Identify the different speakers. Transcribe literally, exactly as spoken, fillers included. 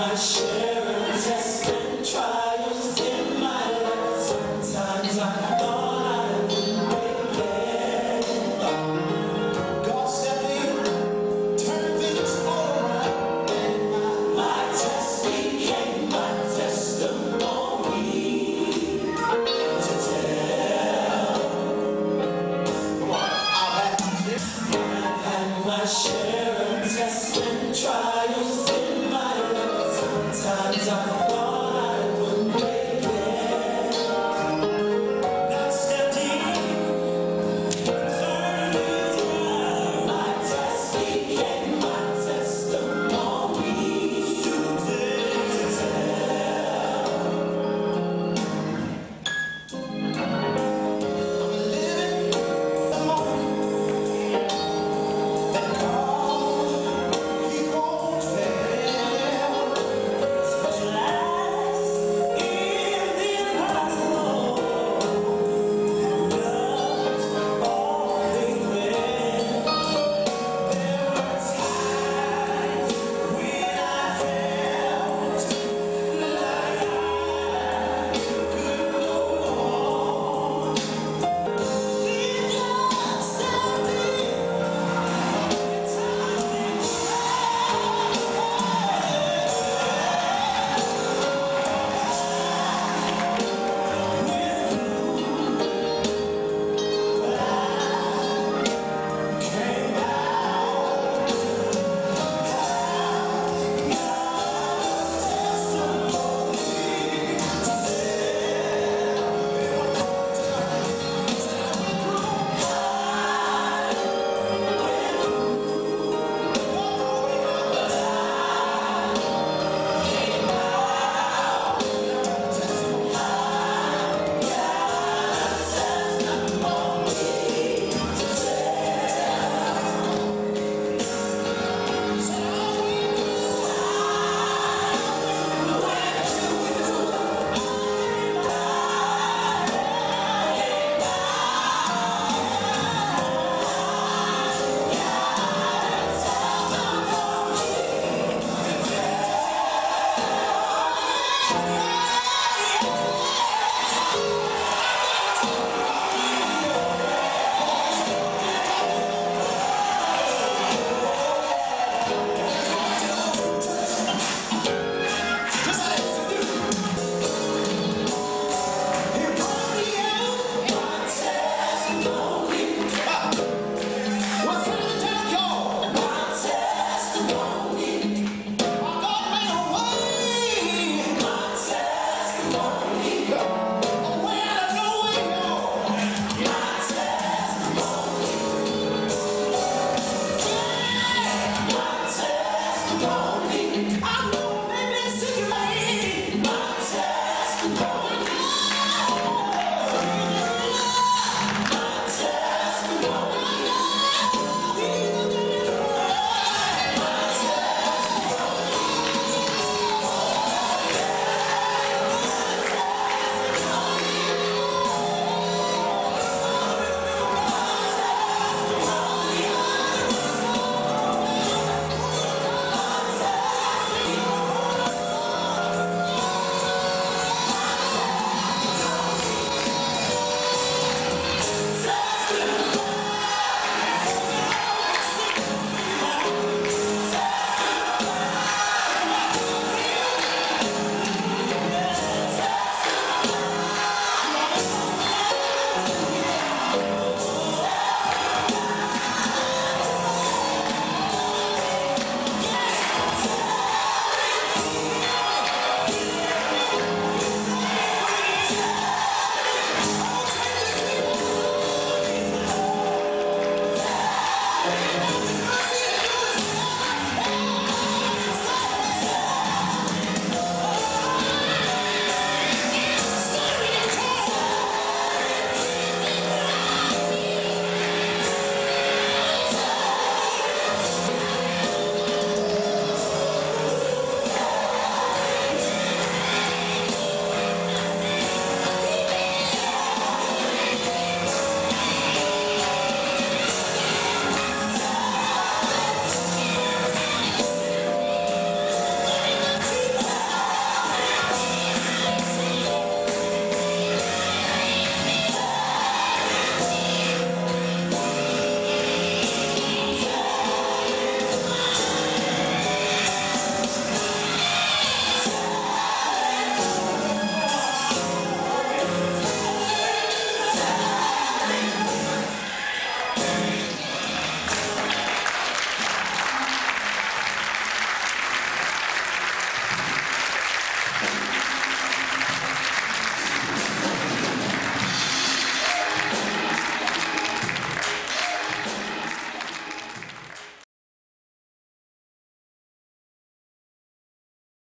Speaker 1: my share of tests and trials in my life. Sometimes I thought I would make it. God stepped in, turned things all around, and my, my test became my testimony to tell. Come on, I've had my share. I've had my share of tests and trials in my life. Sometimes I thought I would make it. God stepped in, turned things around. My test became my testimony to I'm